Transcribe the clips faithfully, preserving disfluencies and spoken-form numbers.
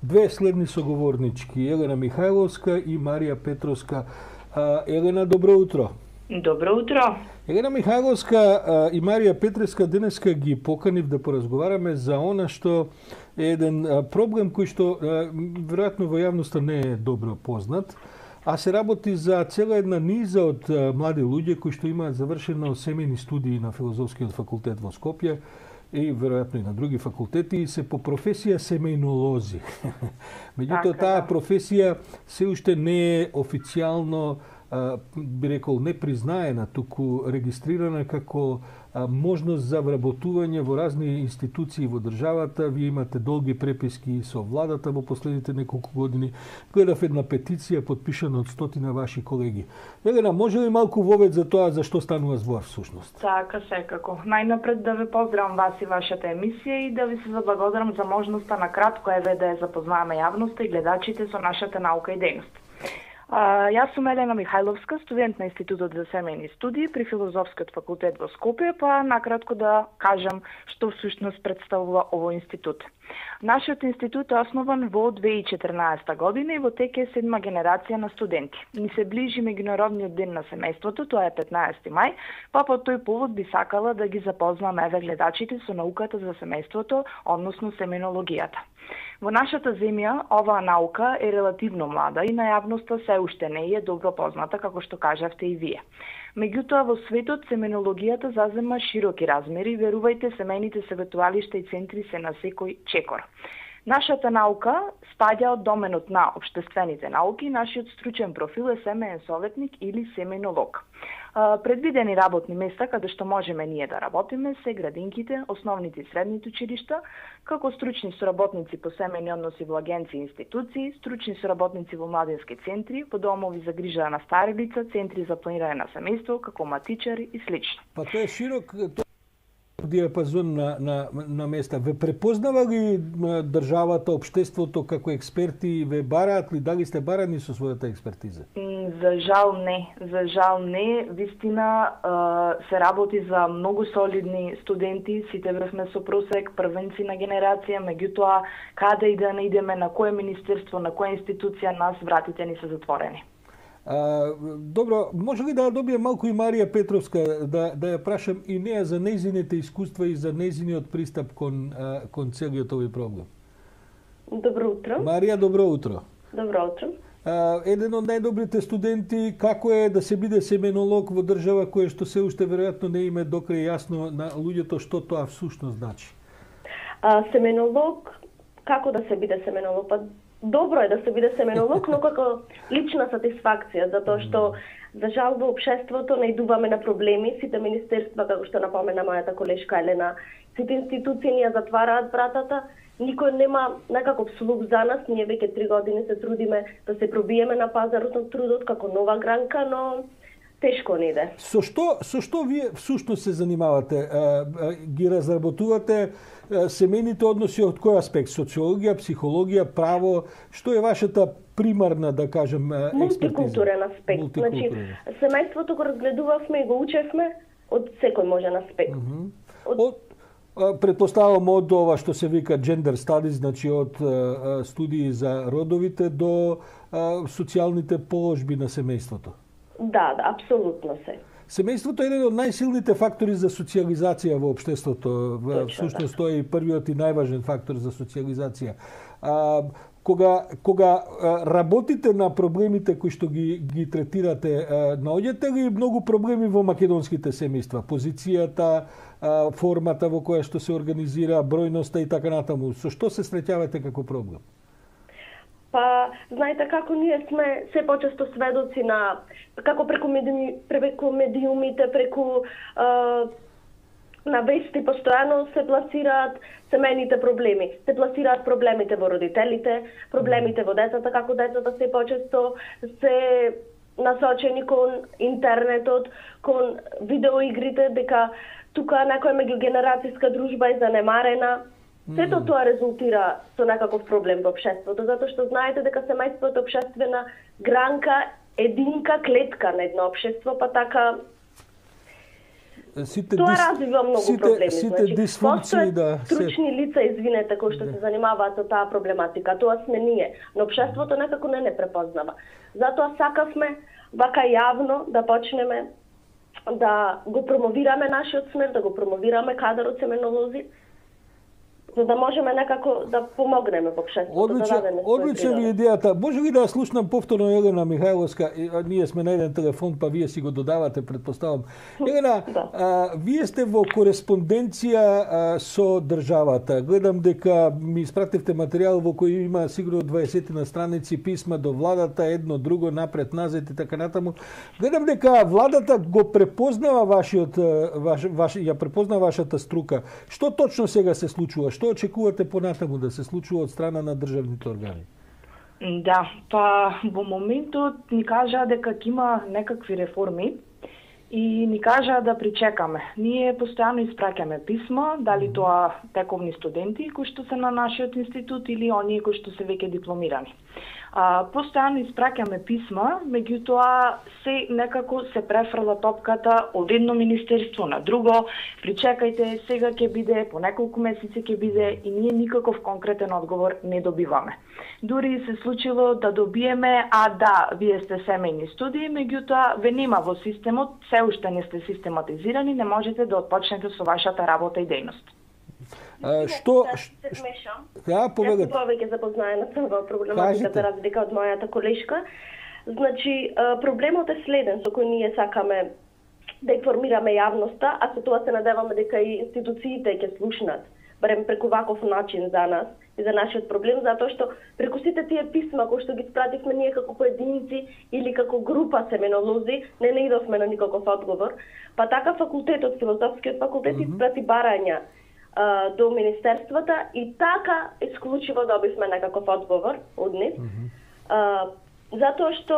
две следни соговорнички, Елена Михайловска и Марија Петровска. Елена, добро утро. Добро утро. Елена Михайловска и Марија Петровска денеска ги поканив да поразговараме за она што е еден проблем кој што веројатно во јавноста не е добро познат, а се работи за цела една низа од млади луѓе кои што имаат завршено семејни студии на Филозофскиот факултет во Скопје и веројатно и на други факултети и се по професија семејнолози. Меѓутоа таа професија се уште не е официјално, би рекол, не признаена, туку регистрирана како можност за вработување во разни институции во државата. Вие имате долги преписки со владата во последните неколку години. Гледав една петиција подпишана од стотина ваши колеги. Елена, може ли малку вовед за тоа за што станува збор всушност? Така, секако. Најнапред да ве поздравам вас и вашата емисија и да ви се заблагодарам за можноста на кратко еве да ја запознаваме јавноста и гледачите со нашата наука и дејност. А, јас сум Елена Михайловска, студент на Институтот за семејни студии при Филозофскиот факултет во Скопје, па накратко да кажам што всушност представува овој институт. Нашиот институт е основан во две илјади и четрнаесета година и во тек е седма генерација на студенти. Ни се ближи меѓународниот ден на семејството, тоа е петнаесети мај, па по тој повод би сакала да ги запознам еве гледачите со науката за семејството, односно семејнологијата. Во нашата земја оваа наука е релативно млада и на јавноста се уште не е добро позната, како што кажавте и вие. Меѓутоа, во светот семејнологијата зазема широки размери и верувајте, семејните советувалишта и центри се на секој чекор. Нашата наука спаѓа од доменот на општествените науки, нашиот стручен профил е семеен советник или семејнолог. Предвидени работни места каде што можеме ние да работиме се градинките, основните и средните училишта, како стручни соработници по семејни односи во агенции и институции, стручни соработници во младински центри, во домови за грижа на стари лица, центри за планирање на семејство, како матичари и слично. Па тоа е широк диапазон на, на, на места. Ве препознава ли државата, општеството како експерти, ве бараат ли, дали сте барани со својата експертиза? За жал не, за жал не. Вистина се работи за многу солидни студенти, сите врвме со просек, првенци на генерација, меѓутоа каде и да не идеме, на кое министерство, на која институција, нас вратите ни се затворени. А, добро, може ли да добијам малку и Марија Петровска, да, да ја прашам и неа за нејзините искуства и за нејзиниот пристап кон, а, кон целиот овој проблем? Добро утро. Марија, добро утро. Добро утро. А, еден од најдобрите студенти, како е да се биде семејнолог во држава која што се уште веројатно не име докрај јасно на луѓето што тоа всушност значи? А, семејнолог, како да се биде семејнолог? Па добро е да се биде семејнолог, но како лична сатисфакција, затоа што за жал во општеството најдуваме на проблеми, сите министерства, како што напомена мојата колешка Елена, сите институции ни ја затвараат вратата, никој нема некаков слух за нас, ние веќе три години се трудиме да се пробиеме на пазарот на трудот како нова гранка, но тешко не иде. Со што, со што вие всушност се занимавате? Ги разработувате семејните односи од кој аспект? Социологија, психологија, право? Што е вашата примарна, да кажем, експертиза? Мултикултурен аспект. Значи, семејството го разгледувавме и го учевме од секој можен аспект. Uh -huh. од... Од... Предпоставам од ова што се вика gender studies, значи од а, студии за родовите до а, социјалните положби на семејството. Да, да, апсолутно се. Семејството е еден од најсилните фактори за социјализација во општеството. Всушност тој е првиот и најважен фактор за социјализација. А, кога кога а, работите на проблемите кои што ги ги третирате, а, наоѓате ли многу проблеми во македонските семејства? Позицијата, а, формата во која што се организира, бројноста и така натаму. Со што се среќавате како проблем? Па, знаете како ние сме се почесто сведоци на, како преку, медиуми, преку медиумите, преку а, на вести постојано се пласираат семејните проблеми. Се пласираат проблемите во родителите, проблемите во децата, како децата се почесто се насочени кон интернетот, кон видеоигрите, дека тука некоја меѓугенерацијска дружба е занемарена. Сето тоа резултира со некаков проблем во општеството, затоа што знаете дека семејството е општествена гранка, единка клетка на едно општество, па така сите Тоа дис, развива многу сите, проблеми. сите Значи, дисфункции, да. Стручни лица, извинете, кои што се занимаваат со таа проблематика, тоа сме ние, но општеството некако не не препознава. Затоа сакавме вака јавно да почнеме да го промовираме нашиот смер, да го промовираме кадарот семенолози, за да можеме некако да помогнеме во општеството. Одлична, да одлична ви идејата. Може ли да ја слушнам повторно Елена Михајловска? Ние сме на еден телефон, па вие си го додавате, предпоставам. Елена, да. а, вие сте во кореспонденција а, со државата. Гледам дека ми испративте материјал во кој има сигурно дваесет на страници писма до владата, едно, друго, напред, назад и така натаму. Гледам дека владата го препознава вашиот, ваш, ваш, ја препознава вашата струка. Што точно сега се случува? Што очекувате понатаму да се случува од страна на државните органи? Да, па во моментот ни кажа дека ќе има некакви реформи и ни кажа да причекаме. Ние постојано испраќаме писма, дали тоа тековни студенти кои што се на нашиот институт или оние кои што се веќе дипломирани. А, постојано испраќаме писма, меѓутоа се некако се префрла топката од едно министерство на друго. Причекајте, сега ќе биде, по неколку месеци ќе биде и ние никаков конкретен одговор не добиваме. Дури се случило да добиеме, а да, вие сте семејни студии, меѓутоа ве нема во системот, се уште не сте систематизирани, не можете да отпочнете со вашата работа и дејност. А, што се смешам? Да, поведете. Јас сум повеќе запознаена со оваа проблематика, разлика од мојата колешка. Значи, проблемот е следен со кој ние сакаме да информираме јавноста, а со тоа се надеваме дека и институциите ќе слушнат, барем преку ваков начин за нас и за нашиот проблем, затоа што преку сите тие писма кои што ги спративме ние како поединци или како група семенолози, не наидовме на никаков одговор, па така факултетот, филозофскиот факултет, mm-hmm. испрати барања до министерствата и така исклучиво добивме некаков одговор од нив. Mm-hmm. А, затоа што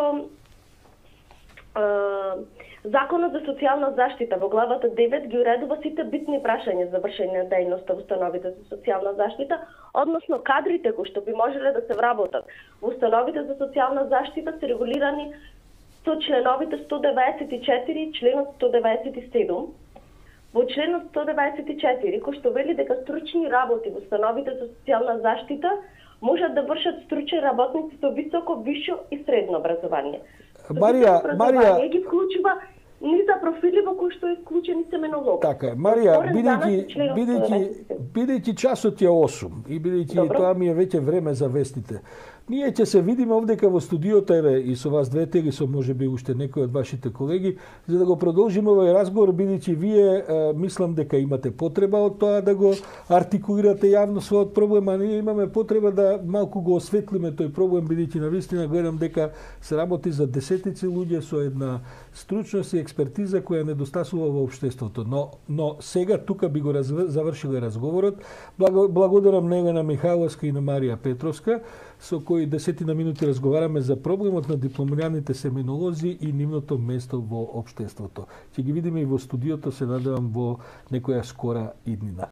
а, Законот за социјална заштита во главата девет ги уредува сите битни прашања за вршење на дејност во установите за социјална заштита, односно кадрите кои што би можеле да се вработат во установите за социјална заштита се регулирани со членовите сто деветдесет и четири и членот сто деветдесет и седум. Во членот сто деветдесет и четири, кој што вели дека стручни работи во установите за социјална заштита можат да вршат стручни работници со високо, висше и средно образование. Марија, Марија ги вклучува ни за профили во кои што е вклучени семенолог. Така, Марија, бидејќи бидејќи бидејќи часот е осум и бидејќи тоа ми е веќе време за вестите. Ние ќе се видиме овдека во студиото, еве, и со вас двете, или со можеби уште некои од вашите колеги, за да го продолжиме овој разговор, бидејќи вие е, мислам дека имате потреба од тоа да го артикулирате јавно својот проблем, а ние имаме потреба да малку го осветлиме тој проблем, бидејќи навистина гледам дека се работи за десетици луѓе со една стручност и експертиза која недостасува во општеството. Но, но сега тука би го раз, завршиле разговорот. Благо, благодарам на Елена Михајловска и на Марија Петровска, со кои десетина минути разговараме за проблемот на дипломираните семинолози и нивното место во општеството. Ќе ги видиме и во студиото, се надевам во некоја скора иднина.